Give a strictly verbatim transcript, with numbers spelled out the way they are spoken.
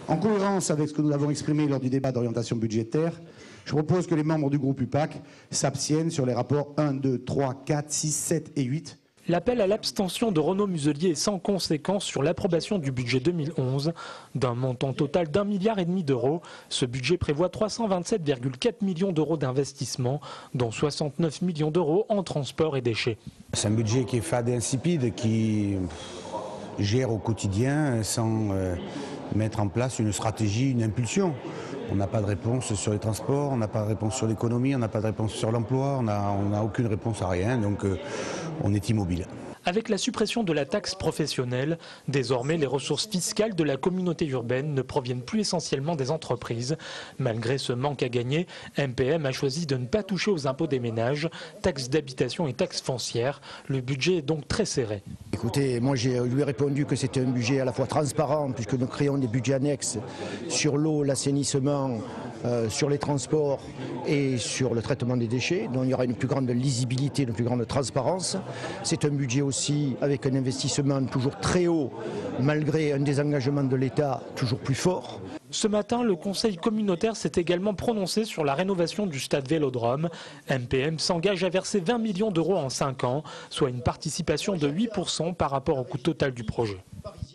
En cohérence avec ce que nous avons exprimé lors du débat d'orientation budgétaire, je propose que les membres du groupe U P A C s'abstiennent sur les rapports un, deux, trois, quatre, six, sept et huit. L'appel à l'abstention de Renaud Muselier est sans conséquence sur l'approbation du budget deux mille onze. D'un montant total d'un milliard et demi d'euros, ce budget prévoit trois cent vingt-sept virgule quatre millions d'euros d'investissement, dont soixante-neuf millions d'euros en transport et déchets. C'est un budget qui est fade et insipide, qui gère au quotidien sans euh, mettre en place une stratégie, une impulsion. On n'a pas de réponse sur les transports, on n'a pas de réponse sur l'économie, on n'a pas de réponse sur l'emploi, on n'a aucune réponse à rien, donc euh, on est immobile. Avec la suppression de la taxe professionnelle, désormais les ressources fiscales de la communauté urbaine ne proviennent plus essentiellement des entreprises. Malgré ce manque à gagner, M P M a choisi de ne pas toucher aux impôts des ménages, taxes d'habitation et taxes foncières. Le budget est donc très serré. Écoutez, moi je lui ai répondu que c'était un budget à la fois transparent, puisque nous créons des budgets annexes sur l'eau, l'assainissement, euh, sur les transports et sur le traitement des déchets. Donc il y aura une plus grande lisibilité, une plus grande transparence. C'est un budget aussi aussi avec un investissement toujours très haut, malgré un désengagement de l'État toujours plus fort. Ce matin, le Conseil communautaire s'est également prononcé sur la rénovation du stade Vélodrome. M P M s'engage à verser vingt millions d'euros en cinq ans, soit une participation de huit pour cent par rapport au coût total du projet.